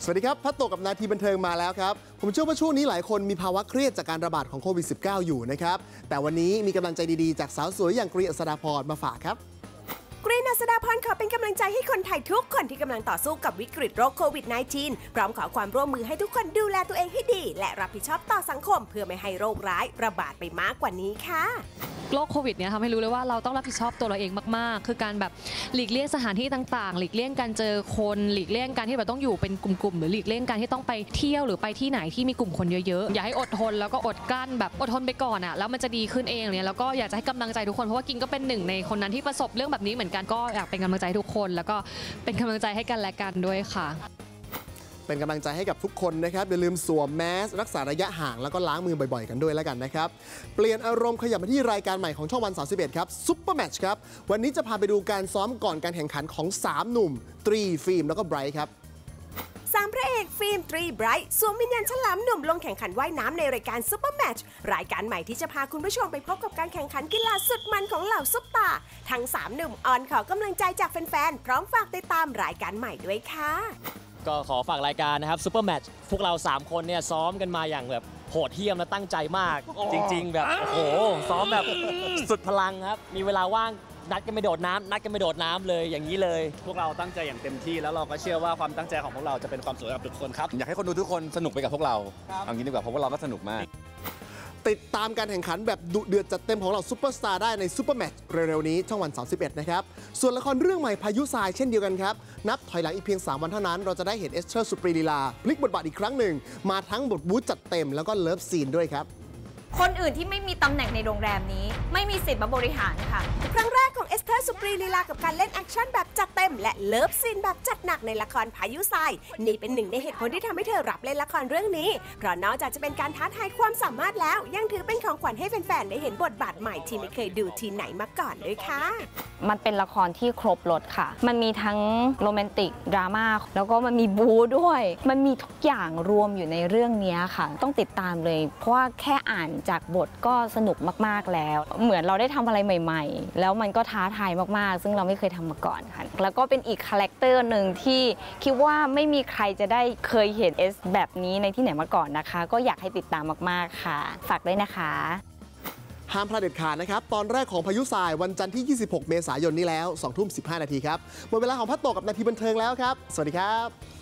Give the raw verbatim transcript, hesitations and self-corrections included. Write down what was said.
สวัสดีครับพัดโตกับนาทีบันเทิงมาแล้วครับผมเชื่อว่าช่วงนี้หลายคนมีภาวะเครียดจากการระบาดของโควิด สิบเก้า อยู่นะครับแต่วันนี้มีกำลังใจดีๆจากสาวสวยอย่างกรีน อัศดาพรมาฝากครับกรีน อัศดาพรขอเป็นกำลังใจให้คนไทยทุกคนที่กำลังต่อสู้กับวิกฤตโรคโควิด สิบเก้า พร้อมขอความร่วมมือให้ทุกคนดูแลตัวเองให้ดีและรับผิดชอบต่อสังคมเพื่อไม่ให้โรคร้ายระบาดไปมากกว่านี้ค่ะโรคโควิดเนี่ยทำให้รู้เลยว่าเราต้องรับผิดชอบตัวเราเองมากๆคือการแบบหลีกเลี่ยงสถานที่ต่างๆหลีกเลี่ยงการเจอคนหลีกเลี่ยงการที่แบบต้องอยู่เป็นกลุ่มๆหรือหลีกเลี่ยงการที่ต้องไปเที่ยวหรือไปที่ไหนที่มีกลุ่มคนเยอะๆอย่าให้อดทนแล้วก็อดกลั้นแบบอดทนไปก่อนอ่ะแล้วมันจะดีขึ้นเองเนี่ยแล้วก็อยากจะให้กำลังใจทุกคนเพราะว่ากินก็เป็นหนึ่งในคนนั้นที่ประสบเรื่องแบบนี้เหมือนกันก็อยากเป็นกำลังใจทุกคนแล้วก็เป็นกำลังใจให้กันและกันด้วยค่ะเป็นกำลังใจให้กับทุกคนนะครับอย่าลืมสวมแมสรักษาระยะห่างแล้วก็ล้างมือบ่อยๆกันด้วยแล้วกันนะครับเปลี่ยนอารมณ์ขยับมาที่รายการใหม่ของช่องวันสามสิบเอ็ดครับซุปเปอร์แมตช์ครับวันนี้จะพาไปดูการซ้อมก่อนการแข่งขันของสามหนุ่มตรีฟิล์มแล้วก็ไบรท์ครับสามพระเอกฟิล์มตรีไบรท์สวมวิญญาณฉลามหนุ่มลงแข่งขันว่ายน้ำในรายการซุปเปอร์แมตช์รายการใหม่ที่จะพาคุณผู้ชมไปพบกับการแข่งขันกีฬาสุดมันของเหล่าซุปตาร์ทั้งสามหนุ่มออนขอกำลังใจจากแฟนๆพร้อมฝากติดตามรายการใหม่ด้วยค่ะก็ขอฝากรายการนะครับซุปเปอร์แมตช์พวกเราสามคนเนี่ยซ้อมกันมาอย่างแบบโหดเหี้ยมและตั้งใจมากจริงๆแบบโอ้โหซ้อมแบบสุดพลังครับมีเวลาว่างนัดกันไปโดดน้ำนัดกันไปโดดน้ำเลยอย่างนี้เลยพวกเราตั้งใจอย่างเต็มที่แล้วเราก็เชื่อว่าความตั้งใจของพวกเราจะเป็นความสุขกับทุกคนครับอยากให้คนดูทุกคนสนุกไปกับพวกเราเอางี้ดีกว่าเพราะว่าเราก็สนุกมากติดตามการแข่งขันแบบดุเดือดจัดเต็มของเราซุปเปอร์สตาร์ได้ในซุปเปอร์แมตช์เร็วๆนี้ช่องวันสามสิบเอ็ดนะครับส่วนละครเรื่องใหม่พายุทรายเช่นเดียวกันครับนับถอยหลังอีกเพียงสามวันเท่านั้นเราจะได้เห็นเอสเธอร์สุปรีลีลาพลิกบทบาทอีกครั้งหนึ่งมาทั้งบทบู๊จัดเต็มแล้วก็เลิฟซีนด้วยครับคนอื่นที่ไม่มีตำแหน่งในโรงแรมนี้ไม่มีสิทธิ์มาบริหารค่ะครั้งแรกของเอสเธอร์สุปรีลีลากับการเล่นแอคชั่นแบบจัดเต็มและเลิฟซีนแบบจัดหนักในละครพายุทรายนี่เป็นหนึ่งในเหตุผลที่ทำให้เธอรับเล่นละครเรื่องนี้เพราะนอกจากจะเป็นการท้าทายความสามารถแล้วยังถือเป็นของขวัญให้แฟนๆได้เห็นบทบาทใหม่ที่ไม่เคยดูที่ไหนมาก่อนด้วยค่ะมันเป็นละครที่ครบรสค่ะมันมีทั้งโรแมนติกดราม่าแล้วก็มันมีบู๊ด้วยมันมีทุกอย่างรวมอยู่ในเรื่องนี้ค่ะต้องติดตามเลยเพราะว่าแค่อ่านจากบทก็สนุกมากๆแล้วเหมือนเราได้ทำอะไรใหม่ๆแล้วมันก็ท้าทายมากๆซึ่งเราไม่เคยทำมาก่อนค่ะแล้วก็เป็นอีกคาแรคเตอร์หนึ่งที่คิดว่าไม่มีใครจะได้เคยเห็นเอสแบบนี้ในที่ไหนมาก่อนนะคะก็อยากให้ติดตามมากๆค่ะฝากด้วยนะคะห้ามพลาดเด็ดขาดนะครับตอนแรกของพายุทรายวันจันทร์ที่ยี่สิบหกเมษายนนี้แล้วสองทุ่มสิบห้านาทีครับหมดเวลาของพัดโตกับนาทีบันเทิงแล้วครับสวัสดีครับ